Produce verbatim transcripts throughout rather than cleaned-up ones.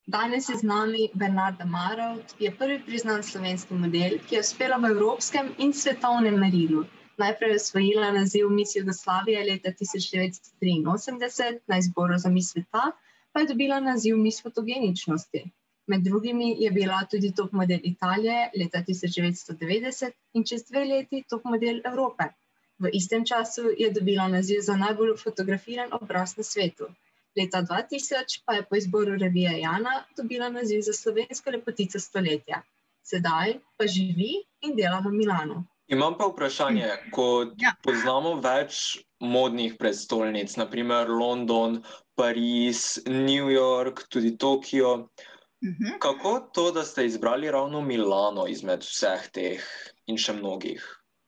Danes je z nami Bernarda Marovt, je prvi priznan slovenski model, ki je uspela v evropskem in svetovnem merilu. Najprej je osvojila naziv Miss Jugoslavije leta tisoč devetsto triinosemdeset na izboru za Miss sveta, pa je dobila naziv Miss fotogeničnosti. Med drugimi je bila tudi top model Italije leta tisoč devetsto devetdeset in čez dve leti top model Evrope. V istem času je dobila naziv za najbolj fotografiran obraz na svetu. Leta dva tisoč pa je po izboru revije Jana dobila naziv za slovensko lepotico stoletja. Sedaj pa živi in dela v Milanu. Imam pa vprašanje, ko Ja. poznamo več modnih prestolnic, na primer London, Pariz, New York, tudi Tokio. Mhm. Kako to, da ste izbrali ravno Milano izmed vseh teh in še mnogih?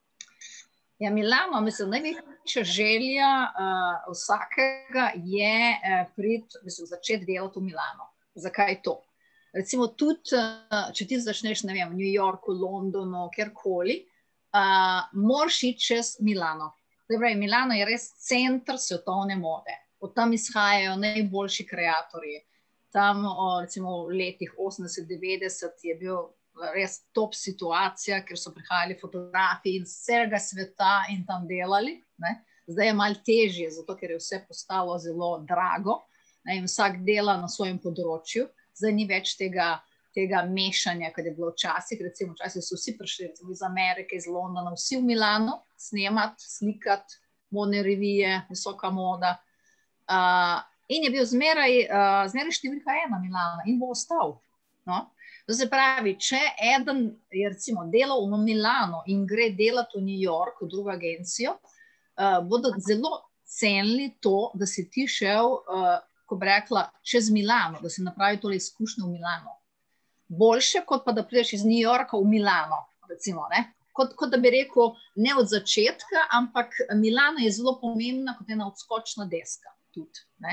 Ja, Milano, mislim, največja želja uh, vsakega je uh, priti, mislim, začeti delati v Milano. Zakaj to? Recimo tudi, uh, če ti začneš, ne vem, v New Yorku, Londonu, kjerkoli, uh, moraš iti čez Milano. Torej, Milano je res center svetovne mode. Od tam izhajajo najboljši kreatorji. Tam, o, recimo v letih osemdeset devetdeset je bil res top situacija, ker so prihajali fotografi iz celega sveta in tam delali. Ne. Zdaj je malo težje, zato ker je vse postalo zelo drago, ne, in vsak dela na svojem področju. Zdaj ni več tega, tega mešanja, kot je bilo včasih. Recimo včasih so vsi prišli recimo iz Amerike, iz Londona, vsi v Milano snemati, slikati, modne revije, visoka moda. Uh, in je bil zmeraj, uh, zmeraj številka ena Milana in bo ostal. No? To se pravi, če eden je recimo delal v Milano in gre delati v New York, v drugo agencijo, uh, bodo zelo cenili to, da si ti šel, uh, ko bi rekla, čez Milano, da si napravi tole izkušnjo v Milano. Boljše, kot pa da prideš iz New Yorka v Milano, recimo, ne? Kot, kot da bi rekel, ne od začetka, ampak Milano je zelo pomembna kot ena odskočna deska tudi, ne?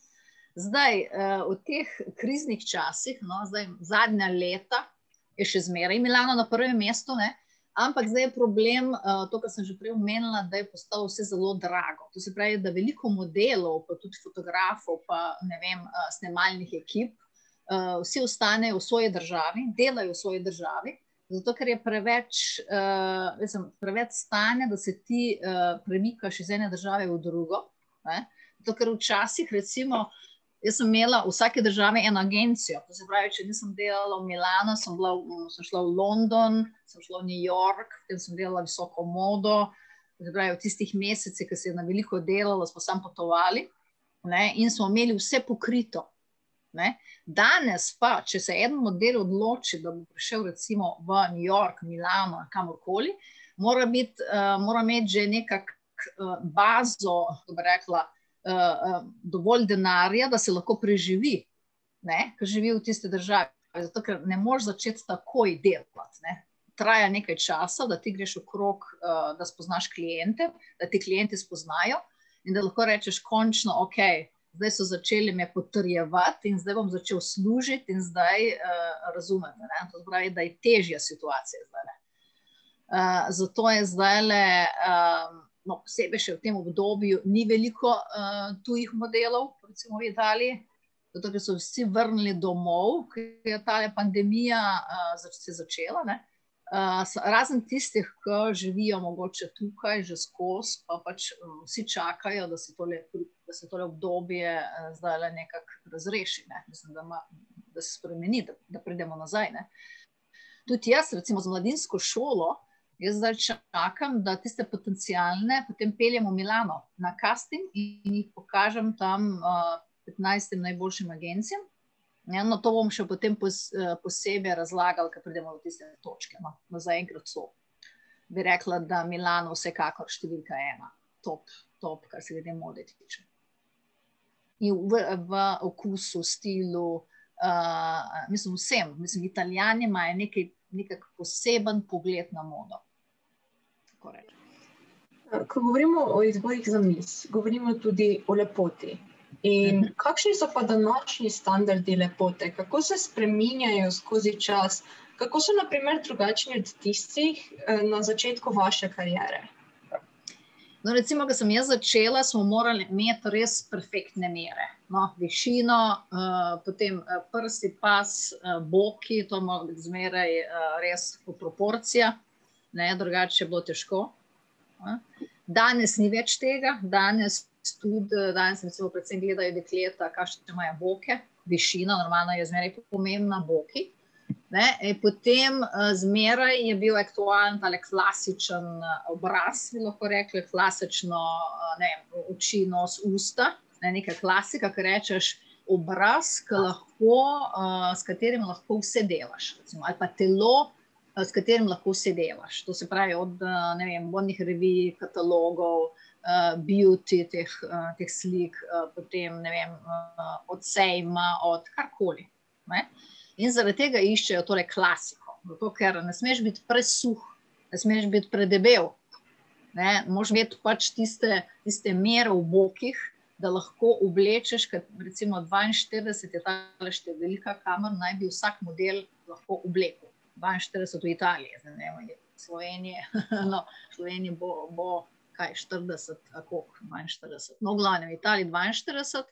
Zdaj, v teh kriznih časih, no, zdaj zadnja leta, je še zmeraj Milano na prvem mestu, ne? Ampak zdaj je problem, to, kar sem že prej omenila, da je postalo vse zelo drago. To se pravi, da veliko modelov, pa tudi fotografov, pa ne vem, snemalnih ekip, vsi ostanejo v svoji državi, delajo v svoji državi, zato ker je preveč, uh, preveč stane, da se ti uh, premikaš iz ene države v drugo. Ne? Zato ker včasih, recimo, jaz sem imela v vsake države eno agencijo. To se pravi, če nisem delala v Milano, sem, bila, sem šla v London, sem šla v New York, potem sem delala visoko modo. To se pravi, v tistih mesecih, ki se je na veliko delala, smo sam potovali, ne? In smo imeli vse pokrito. Ne? Danes pa, če se en model odloči, da bo prišel recimo v New York, Milano, kamorkoli, mora, biti, uh, mora imeti že nekak uh, bazo, da bi rekla, uh, uh, dovolj denarja, da se lahko preživi, ne? Ker živi v tiste državi. Zato, ker ne moreš začeti takoj delati. Ne? Traja nekaj časa, da ti greš okrog, uh, da spoznaš klijente, da ti klijenti spoznajo in da lahko rečeš končno, ok, zdaj so začeli me potrjevati in zdaj bom začel služiti in zdaj uh, razumete. Ne? To pravi, da je težja situacija zdaj. Uh, zato je zdaj le, uh, no, posebej še v tem obdobju, ni veliko uh, tujih modelov, recimo v Italiji, zato ker so vsi vrnili domov, ker je ta pandemija uh, se začela. Ne? Uh, razen tistih, ki živijo mogoče tukaj, že skozi, pa pač um, vsi čakajo, da se tole, da se tole obdobje uh, zdaj le nekako razreši. Ne? Mislim, da, ma, da se spremeni, da, da pridemo nazaj. Ne? Tudi jaz, recimo z mladinsko šolo, jaz zdaj čakam, da tiste potencialne potem peljem v Milano na casting in jih pokažem tam uh, petnajstim najboljšim agencijam. Ja, no, to bom še potem pos, posebej razlagal, ko pridemo do tiste točke. No, no zaenkrat so. Bi rekla, da Milano vsekakor številka ena. Top, top, kar se glede mode tiče. In v, v okusu, stilu, uh, mislim vsem. Mislim, Italijani imajo nekaj, nekak poseben pogled na modo. Tako reči. Ko govorimo o izborih za Miss, govorimo tudi o lepoti. In kakšni so pa današnji standardi lepote? Kako se spreminjajo skozi čas? Kako so na primer drugačni od tistih na začetku vaše kariere? No, recimo, ko sem jaz začela, smo morali imeti res perfektne mere. No, višino, uh, potem uh, prsti, pas, uh, boki, to mora biti zmeraj uh, res v proporcija, ne, drugače je bilo težko. Uh. Danes ni več tega, danes tudi, danes recimo predvsem gledajo dekleta, kakšne imajo boke, višina, normalno je zmeraj pomembna, boki. Ne, in potem uh, zmeraj je bil aktualen tale klasičen uh, obraz, bi lahko rekli, klasično uh, ne, oči, nos, usta, ne, neka klasika, ki rečeš obraz, ki lahko, uh, s katerim lahko vse delaš, recimo, ali pa telo, uh, s katerim lahko vse delaš. To se pravi od uh, ne vem, vodnih revij, katalogov, uh, beauty teh, uh, teh slik, uh, potem ne vem, uh, od sejma, od karkoli. Ne. In zaradi tega iščejo tole klasiko, zato ker ne smeš biti presuh, ne smeš biti predebel, ne, moraš imeti pač tiste, tiste mere v bokih, da lahko oblečeš, kad recimo dvainštirideset je tale številka, kamor naj bi vsak model lahko oblekel. dvainštirideset v Italiji, zdaj ne vem, Slovenije, no, Sloveniji bo, bo kaj, štirideset, a koliko, dvainštirideset, no, v glavnem, v Italiji dvainštirideset,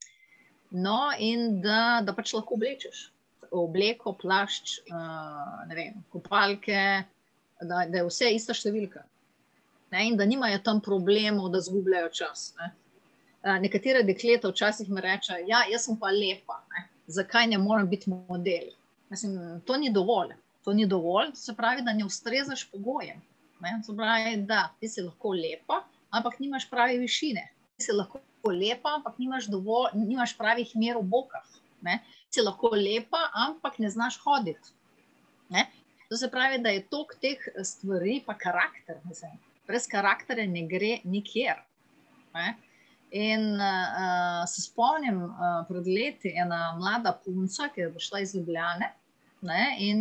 no, in da, da pač lahko oblečeš. Obleko, plašč, uh, ne vem, kopalke, da, da je vse ista številka. Ne, in da nimajo tam problemov, da zgubljajo čas. Ne. Uh, nekatera dekleta včasih mi reče, ja, jaz sem pa lepa, ne. Zakaj ne morem biti model? Mislim, to ni dovolj. To ni dovolj, se pravi, da ne ustrezaš pogojem. Ne. Se pravi, da ti si lahko lepa, ampak nimaš prave višine. Ti si lahko lepa, ampak nimaš, dovolj, nimaš pravih mer v bokah. Ne. Si lahko lepa, ampak ne znaš hoditi. Ne? To se pravi, da je toliko teh stvari, pa karakter, mislim. Brez karakterja ne gre nikjer. Ne? In uh, se spomnim uh, pred leti ena mlada punca, ki je prišla iz Ljubljane, ne? In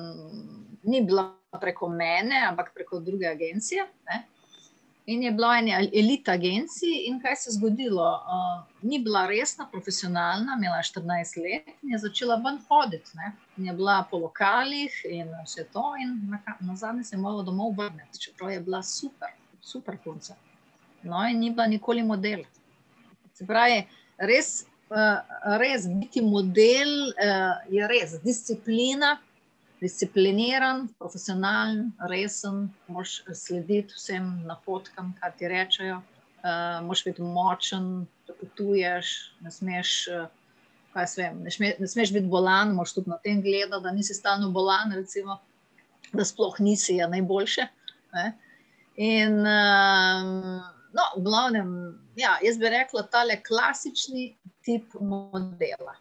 ni bila preko mene, ampak preko druge agencije, ne? In je bila ena elita agencij in kaj se je zgodilo? Uh, ni bila resna, profesionalna, imela štirinajst let in je začela ven hoditi. Ne? In je bila po lokalih in vse to in na, na zadnje se je morala domov vrniti, čeprav je bila super, super punca. No in ni bila nikoli model. Se pravi, res, uh, res biti model uh, je res disciplina, discipliniran, profesionalen, resen, moraš slediti vsem napotkam, kar ti rečejo, uh, moraš biti močen, da potuješ, ne smeš, uh, kaj svem, ne, šme, ne smeš biti bolan, moraš tudi na tem gledati, da nisi stalno bolan, recimo, da sploh nisi, je najboljše. Ne? In, uh, no, v glavnem, ja, jaz bi rekla, tale klasični tip modela,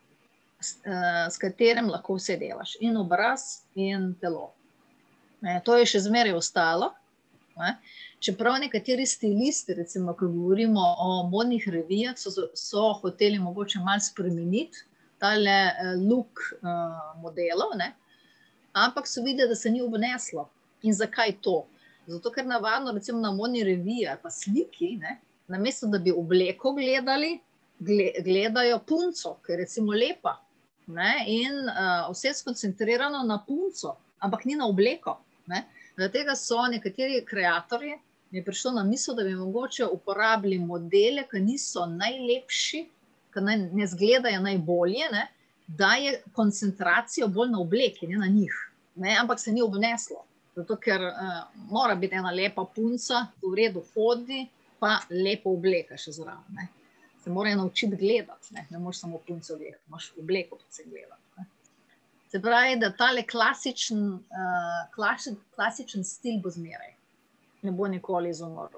s katerim lahko vse delaš, in obraz, in telo. Ne, to je še zmeraj ostalo. Ne. Čeprav nekateri stilisti, recimo, ko govorimo o modnih revijah, so, so hoteli mogoče malo spremeniti tale look uh, modelov, ne. Ampak so videli, da se ni obneslo. In zakaj to? Zato, ker navadno, recimo na modni reviji ali pa sliki, ne, namesto da bi obleko gledali, gledajo punco, ki je recimo lepa. Ne, in uh, vse je skoncentrirano na punco, ampak ni na obleko. Ne. Zaradi tega so nekateri kreatorji mi je prišlo na misel, da bi mogoče uporabili modele, ki niso najlepši, ki ne, ne zgledajo najbolje, ne, da je koncentracija bolj na obleki, ne na njih. Ne, ampak se ni obneslo. Zato, ker uh, mora biti ena lepa punca, v redu hodi, pa lepo obleka še zraven. Ne. Se morajo naučiti gledati, ne, ne moraš samo punco gledati, imaš obleko pa se gledati. Ne. Se pravi, da tale klasičen, uh, klasi, klasičen stil bo zmeraj, ne bo nikoli izumrl.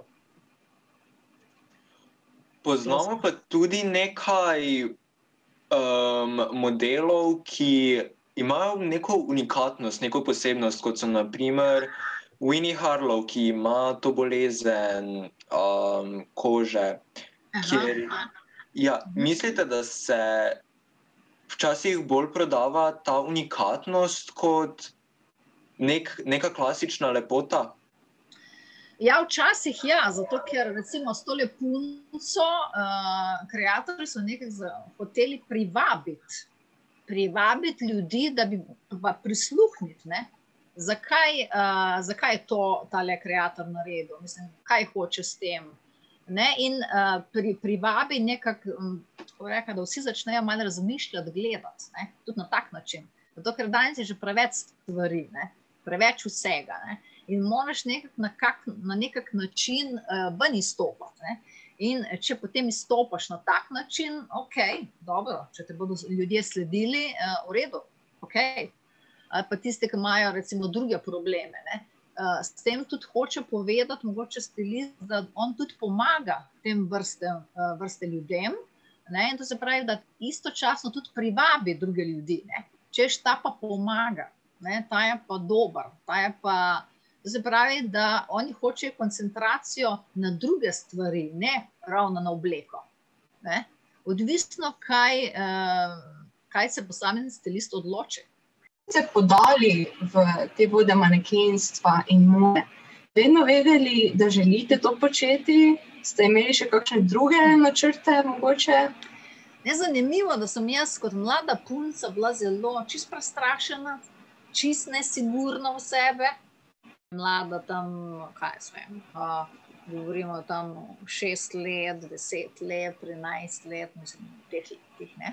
Poznamo pa tudi nekaj um, modelov, ki imajo neko unikatnost, neko posebnost, kot so na primer Winnie Harlow, ki ima to bolezen um, kože. Kjer, ja, mislite, da se včasih bolj prodava ta unikatnost kot nek, neka klasična lepota? Ja, včasih ja, zato ker recimo s tole punco uh, kreatorji so nekaj hoteli privabiti, privabiti ljudi, da bi pa prisluhniti, ne? Zakaj, uh, zakaj je to tale kreator naredil? Mislim, kaj hoče s tem? Ne, in uh, pri, privabi nekako, um, reka, da vsi začnejo malo razmišljati, gledati, ne, tudi na tak način. Zato, ker danes je že preveč stvari, ne, preveč vsega, ne, in moraš nekak na, kak, na nekak način uh, ven izstopati, ne. In če potem izstopaš na tak način, ok, dobro, če te bodo ljudje sledili, uh, v redu, ok. Ali pa tiste, ki imajo recimo druge probleme, ne. Uh, s tem tudi hoče povedati, mogoče stilist, da on tudi pomaga tem vrste, uh, vrste ljudem, ne? In to se pravi, da istočasno tudi privabi druge ljudi, ne? Češ ta pa pomaga, ne? Ta je pa dober, ta je pa, to se pravi, da oni hočejo koncentracijo na druge stvari, ne ravno na obleko, ne? Odvisno, kaj, uh, kaj se posamezen stilist odloči. Se podali v te vode manekenstva in mode, vedno vedeli, da želite to početi? Ste imeli še kakšne druge načrte mogoče? Ne, zanimivo, da sem jaz kot mlada punca bila zelo čist prestrašena, čist nesigurna v sebe. Mlada tam, kaj svem, uh, govorimo tam šest let, deset let, trinajst let, mislim, teh letih, ne.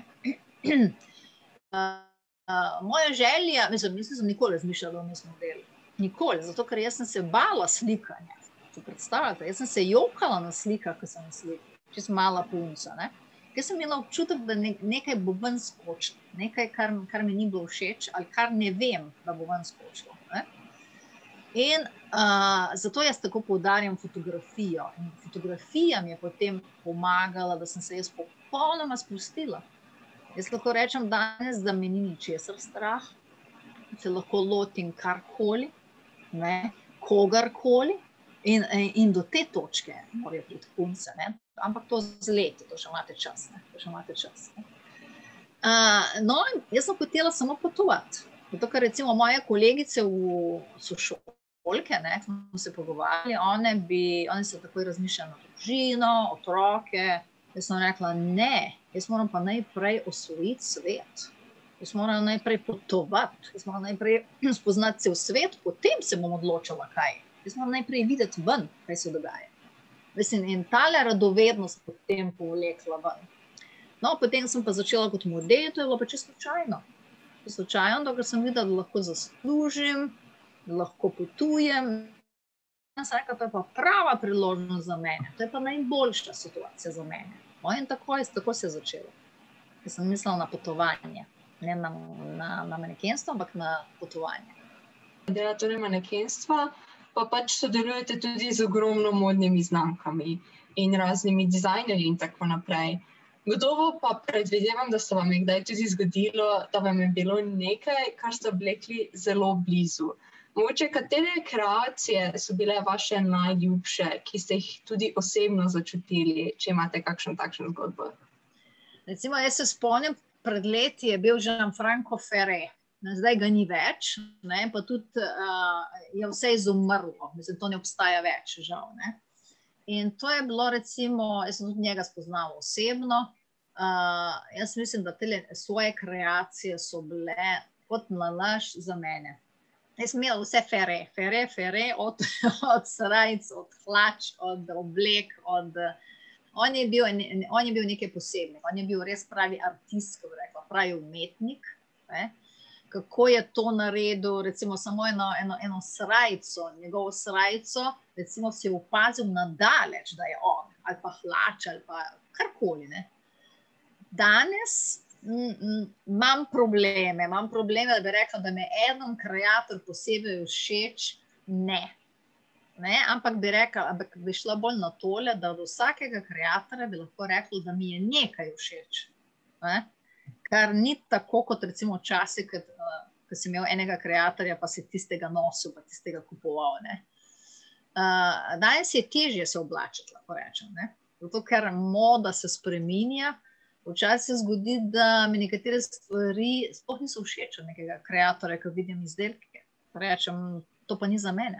uh, Uh, moja želja, mislim, mislim, sem nikoli razmišljala o nisem modelu. Nikoli, zato ker jaz sem se bala slikanja. Se predstavljate, jaz sem se jokala na slikah, ko sem na slikah, čist mala punca, ne. Ker sem imela občutek, da ne, nekaj bo ven skočilo, nekaj, kar, kar mi ni bilo všeč, ali kar ne vem, da bo ven skočilo, ne. In uh, zato jaz tako poudarjam fotografijo. In fotografija mi je potem pomagala, da sem se jaz popolnoma sprostila. Jaz lahko rečem danes, da me ni ničesar strah, se lahko lotim karkoli, ne, kogarkoli in, in do te točke morajo priti punce, ne, ampak to z leti, to še imate čas, ne, to še imate čas, ne. Uh, no, jaz sem hotela samo potovati, zato ker recimo moje kolegice v sošolke, ne, smo se pogovarjali, one bi, one so takoj razmišljali na družino, otroke. Jaz sem rekla, ne, jaz moram pa najprej osvojiti svet. Jaz moram najprej potovati, jaz moram najprej spoznati cel svet, potem se bom odločila, kaj. Jaz moram najprej videti ven, kaj se dogaja. Mislim, in tale radovednost potem povlekla ven. No, potem sem pa začela kot model, to je bilo pa čisto slučajno. Slučajno, dokler sem videla, da lahko zaslužim, da lahko potujem. Jaz rekla, to je pa prava priložnost za mene, to je pa najboljša situacija za mene. No, in tako, tako se je začelo. Jaz sem mislila na potovanje, ne na, na, na manekenstvo, ampak na potovanje. Dela torej manekenstva, pa pač sodelujete tudi z ogromno modnimi znamkami in raznimi dizajnerji in tako naprej. Gotovo pa predvidevam, da se vam je kdaj tudi zgodilo, da vam je bilo nekaj, kar ste oblekli zelo blizu. Mogoče, katere kreacije so bile vaše najljubše, ki ste jih tudi osebno začutili, če imate kakšno takšno zgodbo? Recimo, jaz se spomnim, pred leti je bil Gianfranco Ferré, zdaj ga ni več, ne, pa tudi uh, je vse izumrlo, mislim, to ne obstaja več, žal, ne. In to je bilo recimo, jaz sem tudi njega spoznala osebno, uh, jaz mislim, da te svoje kreacije so bile kot nalašč za mene. Jaz sem imela vse Ferré, Ferré, Ferré, od, od srajc, od hlač, od oblek, od... On je bil, on je bil nekaj posebnega, on je bil res pravi artist, ko bi rekla, pravi umetnik, ne? Kako je to naredil, recimo samo eno, eno, eno srajco, njegovo srajco, recimo si je opazil nadaleč, da je on, ali pa hlač, ali pa karkoli, ne. Danes imam probleme, imam probleme, da bi rekla, da me eden kreator posebej všeč, ne. Ne, ampak bi rekla, ampak bi šla bolj na tole, da od vsakega kreatorja bi lahko rekla, da mi je nekaj všeč. Ne? Kar ni tako, kot recimo včasih, ko si imel enega kreatorja, pa si tistega nosil, pa tistega kupoval. Ne? Uh, danes je težje se oblačiti, lahko rečem. Ne? Zato, ker moda se spreminja, včasih se zgodi, da mi nekatere stvari sploh niso všeč od nekega kreatorja, ko vidim izdelke. Rečem, to pa ni za mene.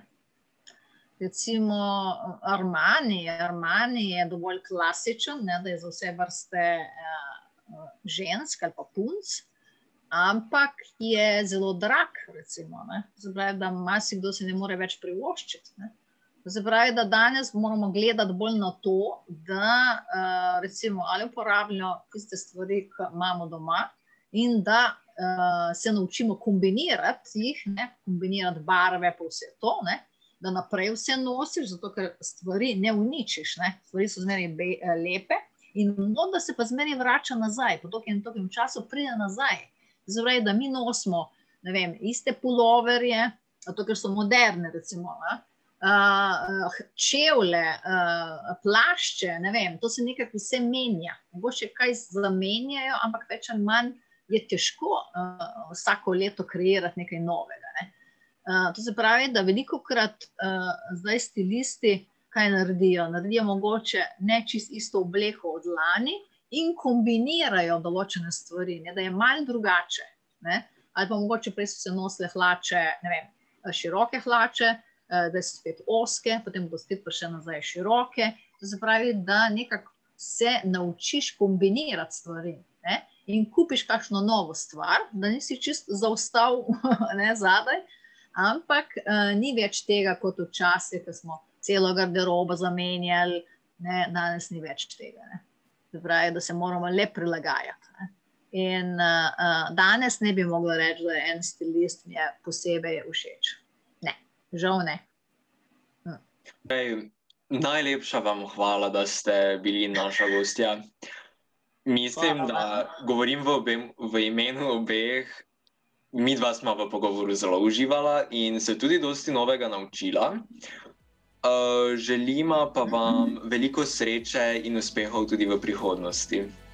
Recimo Armani, Armani je dovolj klasičen, ne, da je za vse vrste uh, žensk ali pa punc, ampak je zelo drag, recimo. Ne. Zapravi, da marsikdo se ne more več privoščiti. Ne. To se pravi, da danes moramo gledati bolj na to, da uh, recimo ali uporabljamo tiste stvari, ki imamo doma in da uh, se naučimo kombinirati jih, ne? Kombinirati barve pa vse to, ne? Da naprej vse nosiš, zato ker stvari ne uničiš, ne? Stvari so zmeraj lepe in moda se pa zmeraj vrača nazaj, po tokem in tokem času pride nazaj. To se pravi, da mi nosimo, ne vem, iste puloverje, zato ker so moderne, recimo, ne? Uh, čevlje, uh, plašče, ne vem, to se nekako vse menja. Mogoče kaj zamenjajo, ampak več ali manj je težko uh, vsako leto kreirati nekaj novega. Ne? Uh, to se pravi, da velikokrat uh, zdaj stilisti kaj naredijo? Naredijo mogoče ne čist isto obleko od lani in kombinirajo določene stvari, ne? Da je malo drugače. Ne? Ali pa mogoče prej so se nosile hlače, ne vem, široke hlače, da so spet oske, potem bo spet prišle nazaj široke. To se pravi, da nekako se naučiš kombinirati stvari, ne? In kupiš kakšno novo stvar, da nisi čist zaostal ne, zadaj, ampak uh, ni več tega kot včasih, ko smo celo garderobo zamenjali, ne? Danes ni več tega. Ne? Se pravi, da se moramo le prilagajati. Ne? In uh, uh, danes ne bi mogla reči, da en stilist mi je posebej všeč. Žal ne. Hm. Ej, najlepša vam hvala, da ste bili naša gostja. Mislim, hvala, da govorim v, obe, v imenu obeh. Mi dva smo v pogovoru zelo uživala in se tudi dosti novega naučila. Uh, želima pa vam veliko sreče in uspehov tudi v prihodnosti.